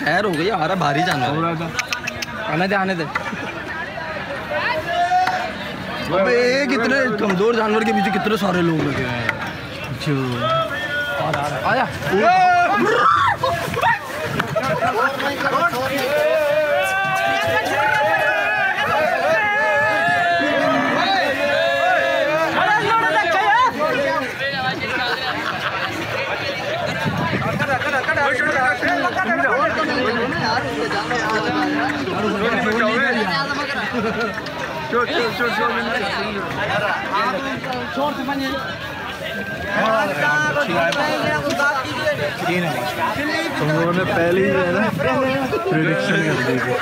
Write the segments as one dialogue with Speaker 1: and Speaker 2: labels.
Speaker 1: शहर हो गई हमारा भारी जानवर। आने दे आने दे। अबे कितने कमजोर जानवर के पीछे कितने सारे लोग लगे हैं। जो आया
Speaker 2: तुम लोगों ने पहले ही है ना प्रेडिक्शन कर दी थी।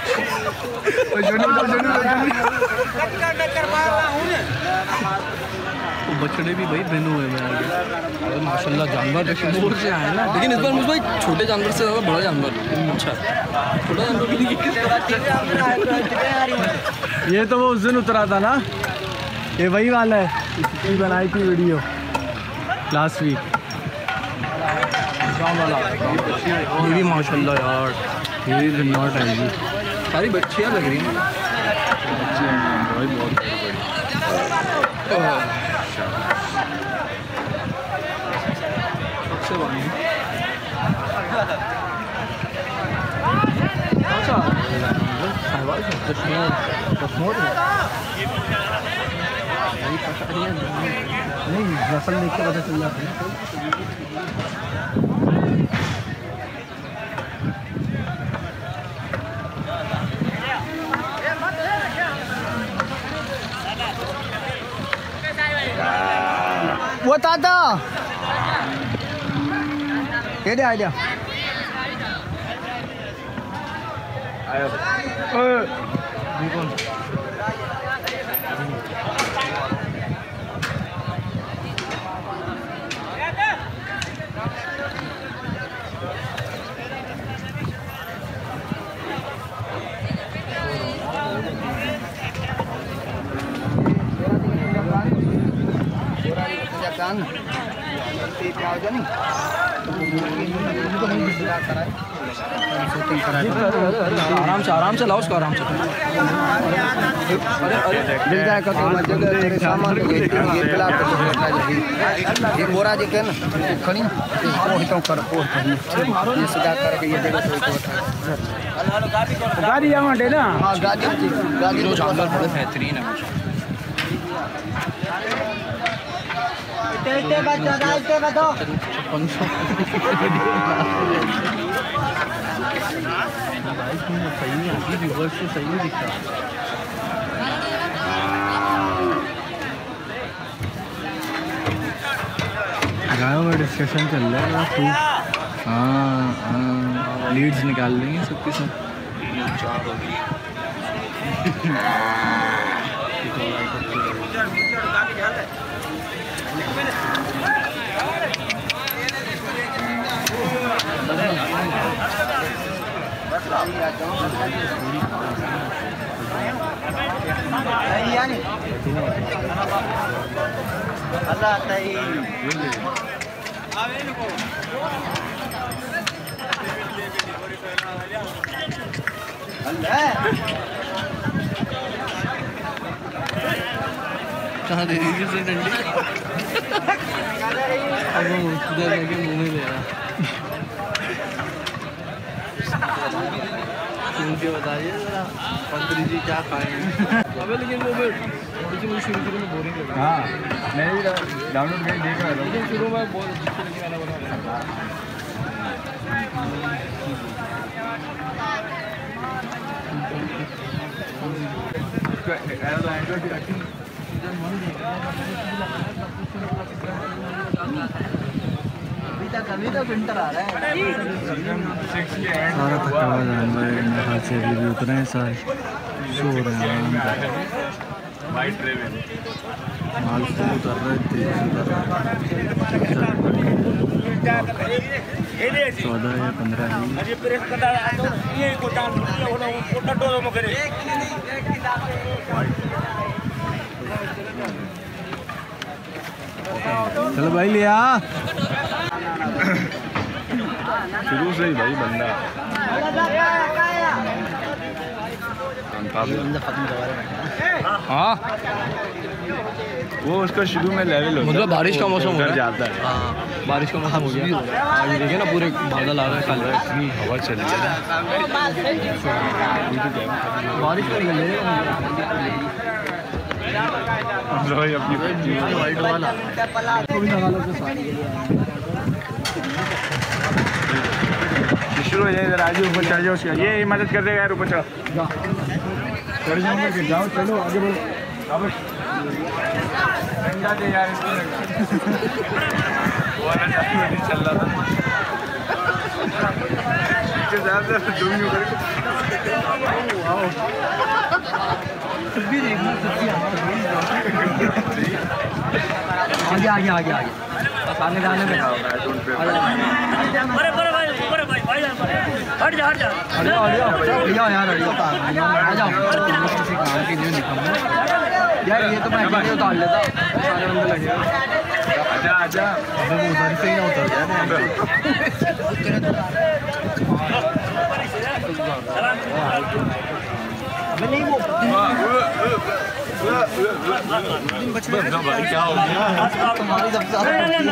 Speaker 2: तो बछड़े भी भाई बेनू है मैं आगे।
Speaker 1: माशाल्लाह जानवर दूर से आए ना, लेकिन इस बार मुझे भाई छोटे जानवर से ज़्यादा बड़ा जानवर। अच्छा छोटा जानवर भी नहीं।
Speaker 2: ये तो वो उस दिन उतरा था ना, ये वही वाला है, इसकी बनाई थी वीडियो लास्ट वीक।
Speaker 1: ये भी माशाल्लाह यार,
Speaker 2: ये नॉट आएगी,
Speaker 1: सारी बच्चियाँ लग रही हैं।
Speaker 2: नहीं नस्ल देख के पता चल जाता है। वो ताता ये दे आइडिया
Speaker 1: आराम से लाओ उसको, आराम से।
Speaker 2: मिल जाएगा तो जगह सामान ये बोरा जी के ना खड़ी कर सीधा करके ये गाड़ी यहाँ ना। हाँ गाड़ी
Speaker 1: जो जानवर बड़े बेहतरीन है।
Speaker 2: सही दिखता गायों में डिस्कशन चल रहा है खूब। हाँ लीड्स निकाल लेंगे सबके सब।
Speaker 1: कहाँ दे दीजिए उसे डंडी। अब वो उधर लगे मुँह में ले रहा। सुन के बताइए जरा पंत्री जी क्या खाएंगे। अबे लेकिन वो मुझे शुरू में बोरिंग लगा।
Speaker 2: हाँ मैं भी डाउनलोड करके देख रहा था,
Speaker 1: लेकिन शुरू में बहुत अच्छी लगी मैंने बना।
Speaker 2: सारा थका हुआ जानवर है मेरे ख्याल से, अभी भी उतना है सारे शो हो रहे हैं। माल से उतर रहे थे, 14 या 15 चलो भाई लिया शुरू से ही भाई बंदा
Speaker 1: हाँ
Speaker 2: वो उसका शुरू में लेवल होता है,
Speaker 1: मतलब बारिश का मौसम हो रहा है।
Speaker 2: जाता है।
Speaker 1: हाँ बारिश का मौसम हो गया। हाँ ये देखिए ना पूरे बादल आ रहे हैं, कल
Speaker 2: इतनी हवा चल रही है
Speaker 1: बारिश का निकल
Speaker 2: भाई अपनी
Speaker 1: वाइट वाला
Speaker 2: शुरू हो जाए। राजू ऊपर चढ़ जाओ, उसका ये मदद कर देगा यार, ऊपर चढ़ो। चढ़ जाओगे कि जाओ, चलो आगे बढ़ो। ठंडा दे यार इसको चल रहा था
Speaker 1: आगे आगे आगे आगे सामने जाने में हट जा भैया यार आ जाओ किसी काम के लिए निकलना यार। ये तो मैं अकेले उतार लेता, सारे बंदे लगे।
Speaker 2: आजा आजा,
Speaker 1: वो उधर से ही ना उतर जाए।
Speaker 2: भाई क्या हो गया
Speaker 1: तुम्हारी जब से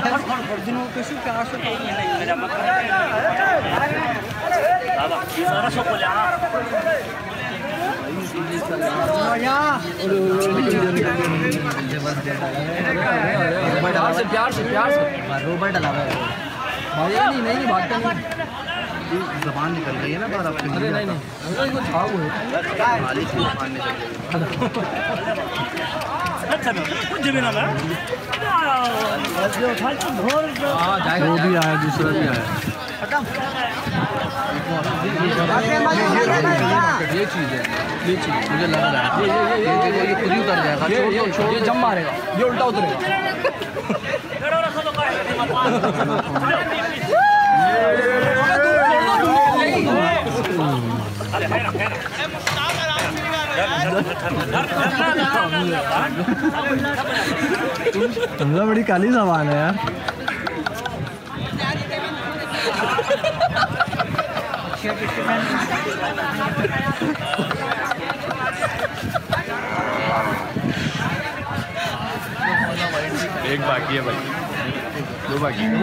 Speaker 1: प्यार से रोबोट डाला है भाई। नहीं भागता नहीं, जबान निकल रही है ना बार आपकी। अरे नहीं वो भी आया, दूसरा भी आया। ये चीज़ है, ये चीज़ मुझे लग रहा है ये खुद ही उतर जाएगा। ये जम मारेगा, ये उल्टा उतरेगा।
Speaker 2: तुमने बड़ी काली जबान है यार। एक बाकी है भाई, दो बाकी है।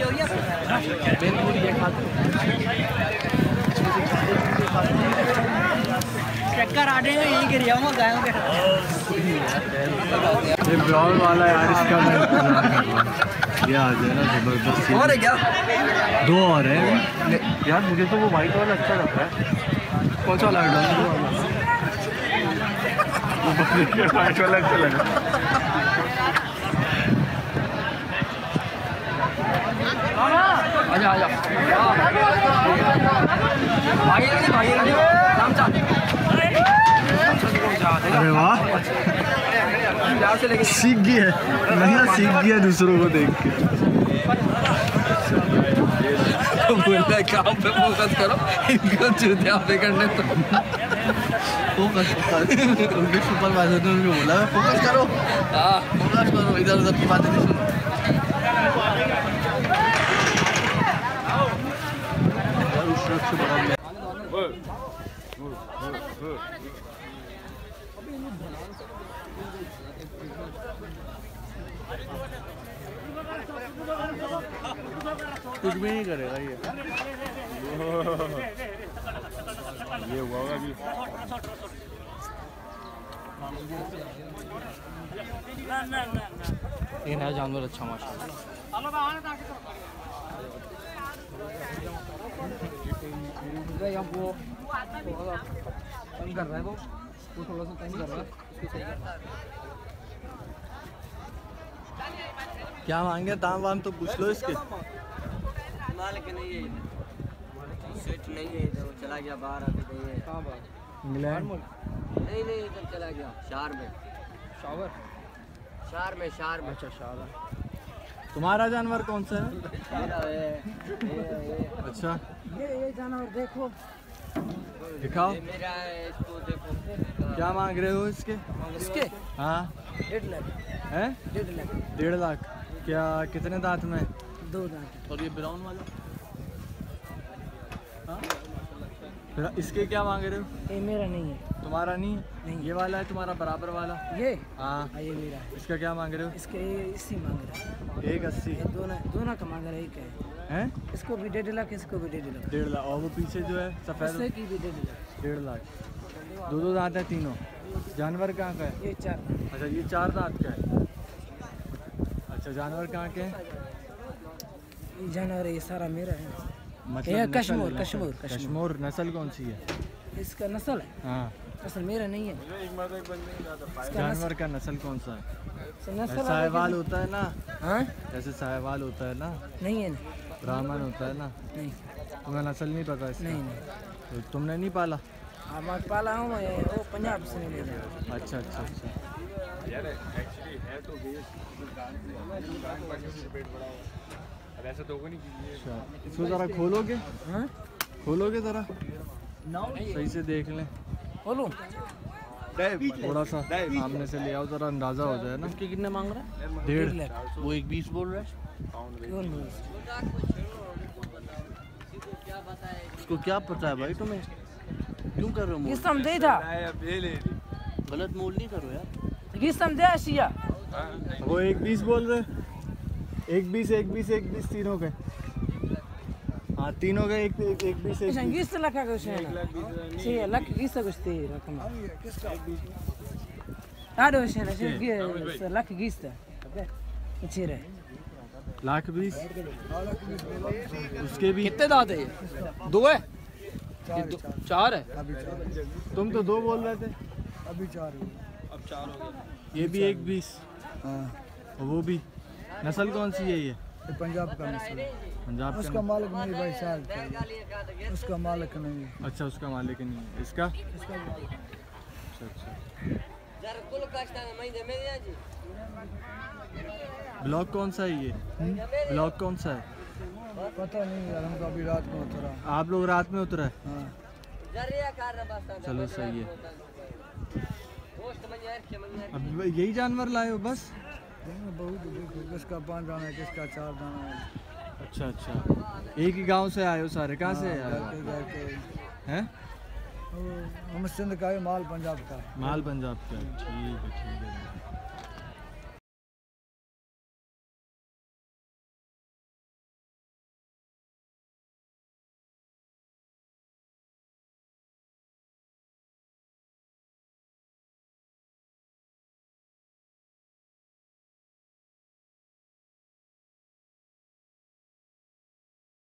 Speaker 1: चक्कर आ जाएगा यहीं गिर जाऊंगा गायों के।
Speaker 2: ये ब्राउन वाला यार, इसका मैं इंतजार कर रहा हूं। ये आ जाए ना जबरदस्त।
Speaker 1: और है क्या?
Speaker 2: दो और है
Speaker 1: यार, मुझे तो वो वाइट वाला अच्छा लगता है। कौन सा वाला?
Speaker 2: वाइट वाला अच्छा लगा।
Speaker 1: आजा आजा भागेगा नहीं रामचांद।
Speaker 2: अरे वाह,
Speaker 1: प्यार से लेके
Speaker 2: सीख गई है, महिला सीख गया दूसरों को देख के।
Speaker 1: बोला काम पे फोकस करो, इनको चूतिया पे करने तो फोकस उनके सुपरवाइजर ने उनको बोला फोकस करो। हाँ फोकस करो, इधर उधर की बातें नहीं सुनो।
Speaker 2: कुछ भी नहीं करेगा ये हुआ होगा अभी।
Speaker 1: ये नया जानवर अच्छा माशाल्लाह। वो तंग कर रहा है, वो थोड़ा सा तंग कर रहा है।
Speaker 2: क्या मांगे दाम वाम तो पूछ लो इसके।
Speaker 3: मालिक नहीं है, सेट नहीं है, तो चला गया बाहर। अभी नहीं है।
Speaker 1: कहाँ बात?
Speaker 2: इंग्लैंड
Speaker 3: नहीं इधर चला गया शहर में।
Speaker 1: शावर?
Speaker 3: शहर में।
Speaker 1: अच्छा शावर।
Speaker 2: तुम्हारा जानवर कौन सा है?
Speaker 3: मेरा ये
Speaker 2: अच्छा
Speaker 3: ये जानवर देखो,
Speaker 2: दिखाओ।
Speaker 3: ये मेरा है, इसको देखो।
Speaker 2: क्या मांग रहे हो इसके?
Speaker 3: इसके
Speaker 2: हाँ
Speaker 3: 1.5 लाख।
Speaker 2: हैं?
Speaker 3: 1.5 लाख।
Speaker 2: 1.5 लाख। क्या कितने दांत में?
Speaker 3: 2 दांत।
Speaker 1: और ये ब्राउन वाला? हाँ
Speaker 2: फिर इसके क्या मांग रहे हो?
Speaker 4: ये मेरा नहीं है।
Speaker 2: तुम्हारा नहीं?
Speaker 4: नहीं।
Speaker 2: ये वाला है तुम्हारा बराबर वाला?
Speaker 4: ये
Speaker 2: हाँ।
Speaker 4: ये मेरा है।
Speaker 2: इसका क्या मांग रहे हो?
Speaker 4: इसके इसी मांग रहा है।
Speaker 2: 180।
Speaker 4: ये दोनों का मांग रहा है, एक है।
Speaker 2: हैं?
Speaker 4: इसको भी 1.5 लाख, इसको भी 1.5 लाख।
Speaker 2: 1.5 लाख। और वो पीछे जो है
Speaker 4: उससे
Speaker 2: सफ़ेद?
Speaker 4: की भी 1.5 लाख।
Speaker 2: 1.5 लाख। दो दांत है तीनों? जानवर कहाँ का है?
Speaker 4: ये 4।
Speaker 2: अच्छा ये 4 दांत का है। अच्छा जानवर कहाँ के हैं?
Speaker 4: ये जानवर ये सारा मेरा है।
Speaker 2: मतलब
Speaker 4: ये
Speaker 2: नस्ल-
Speaker 4: कश्मीर
Speaker 2: नस्ल-
Speaker 4: कश्मीर कश्मीर
Speaker 2: कश्मीर नस्ल कौन सी है?
Speaker 4: इसका नस्ल है।
Speaker 2: हाँ।
Speaker 4: नस्ल मेरा नहीं है। इसका
Speaker 2: जानवर का नस्ल कौन सा है?
Speaker 4: नस्ल
Speaker 2: साहिवाल होता है ना?
Speaker 4: हाँ
Speaker 2: जैसे साहिवाल होता है ना,
Speaker 4: नहीं है।
Speaker 2: ब्राह्मण होता है ना,
Speaker 4: नहीं
Speaker 2: तुम्हें नस्ल नहीं पता इसका?
Speaker 4: नहीं
Speaker 2: तो तुमने नहीं पाला?
Speaker 4: मैं पाला हूँ, वो पंजाब से नहीं ले जाए।
Speaker 2: अच्छा अच्छा अच्छा। अच्छा इसको ज़रा खोलोगे?
Speaker 4: हाँ
Speaker 2: खोलोगे ज़रा, सही से देख लें,
Speaker 4: बोलूँ
Speaker 2: थोड़ा सा सामने से ले आओ, ज़रा अंदाज़ा हो जाए ना।
Speaker 4: कितने मांग रहा है?
Speaker 2: 1.5
Speaker 4: लाख।
Speaker 1: वो 1.20 बोल रहा है।
Speaker 4: कौन बोल?
Speaker 1: उसको क्या पता है भाई तुम्हें? क्यों कर रहे हो मोल?
Speaker 4: किसम दे था,
Speaker 1: गलत मोल नहीं करो यार।
Speaker 4: किसम दे आशिया।
Speaker 2: वो 1.20 बोल रहे? 1.20 तीनों के? हाँ तीनों के 1.20
Speaker 4: किस लखा कुछ है ना? सी लख किस कुछ थी रकम। आडो है ना, सी लख किस था। अच्छी रहे।
Speaker 2: 1,20,000 उसके भी।
Speaker 1: कितने दांत है ये? 2 है? 4 है?
Speaker 2: तुम तो 2 बोल रहे थे।
Speaker 4: अभी 4
Speaker 1: अब 4 हो गया।
Speaker 2: ये भी 1.20।
Speaker 4: हाँ
Speaker 2: और वो भी। नस्ल कौन सी है ये?
Speaker 4: पंजाब का नस्ल है।
Speaker 2: पंजाब का?
Speaker 4: उसका मालिक नहीं भाई साहब, उसका मालिक नहीं है।
Speaker 2: अच्छा उसका मालिक नहीं है। इसका? अच्छा अच्छा। ब्लॉक कौन सा है ये? ब्लॉक कौन सा है?
Speaker 4: पता नहीं यार, हमको अभी रात में उतरा।
Speaker 2: आप लोग रात में उतरा है?
Speaker 4: हाँ
Speaker 2: चलो सही है। अब यही जानवर लाए हो बस?
Speaker 4: बहुत देखो, किसका 5 दाना है, किसका 4 दाना है।
Speaker 2: अच्छा अच्छा। एक ही गांव से आए हो सारे? कहाँ से आए हो? हैं?
Speaker 4: हम सिंध का है, माल पंजाब का।
Speaker 2: माल पंजाब का? ठीक है ठीक है।